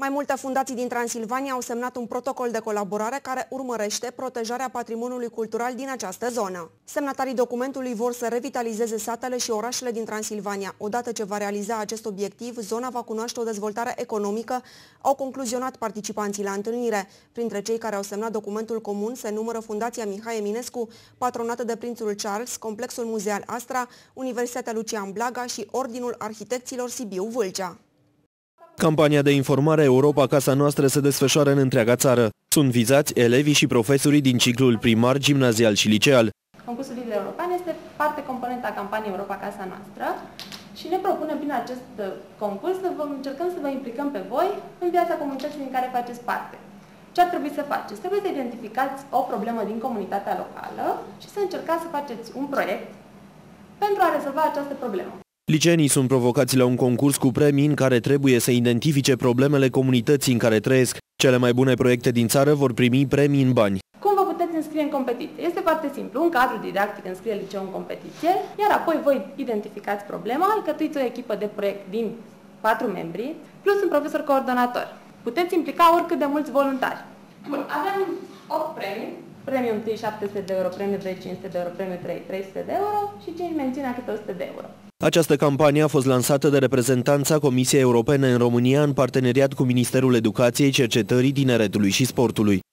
Mai multe fundații din Transilvania au semnat un protocol de colaborare care urmărește protejarea patrimoniului cultural din această zonă. Semnatarii documentului vor să revitalizeze satele și orașele din Transilvania. Odată ce va realiza acest obiectiv, zona va cunoaște o dezvoltare economică, au concluzionat participanții la întâlnire. Printre cei care au semnat documentul comun se numără Fundația Mihai Eminescu, patronată de Prințul Charles, Complexul Muzeal Astra, Universitatea Lucian Blaga și Ordinul Arhitecților Sibiu-Vâlcea. Campania de informare Europa Casa Noastră se desfășoară în întreaga țară. Sunt vizați elevii și profesorii din ciclul primar, gimnazial și liceal. Concursul Lider European este parte componentă a campaniei Europa Casa Noastră și ne propunem prin acest concurs să încercăm să vă implicăm pe voi în viața comunității din care faceți parte. Ce ar trebui să faceți? Trebuie să identificați o problemă din comunitatea locală și să încercați să faceți un proiect pentru a rezolva această problemă. Liceenii sunt provocați la un concurs cu premii în care trebuie să identifice problemele comunității în care trăiesc. Cele mai bune proiecte din țară vor primi premii în bani. Cum vă puteți înscrie în competiție? Este foarte simplu. Un cadru didactic înscrie liceul în competiție, iar apoi voi identificați problema, alcătuiți o echipă de proiect din 4 membri, plus un profesor coordonator. Puteți implica oricât de mulți voluntari. Bun, avem 8 premii. Premiul 1 700 de euro, premiul 2 500 de euro, premiul 3 300 de euro și 5 mențiunea câte 100 de euro. Această campanie a fost lansată de reprezentanța Comisiei Europene în România în parteneriat cu Ministerul Educației, Cercetării, Tineretului și Sportului.